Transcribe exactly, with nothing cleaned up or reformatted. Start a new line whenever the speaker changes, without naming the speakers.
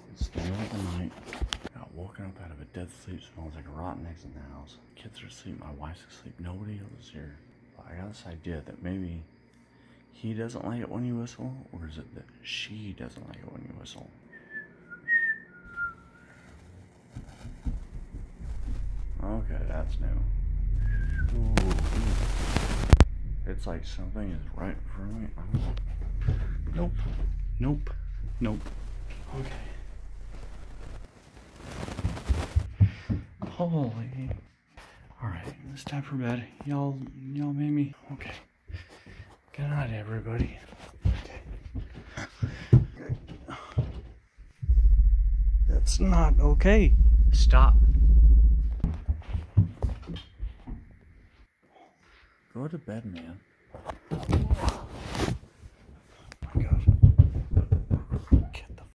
It's the middle of the night. Got woken up out of a dead sleep. Smells like rotten eggs in the house. Kids are asleep. My wife's asleep. Nobody else is here. But I got this idea that maybe he doesn't like it when you whistle, or is it that she doesn't like it when you whistle? Okay, that's new. Ooh, it's like something is right in front of me. Oh. Nope. Nope. Nope. Okay. Holy. Alright, it's time for bed. Y'all y'all made me. Okay. Good night, everybody. Okay. That's not okay. Stop. Go to bed, man.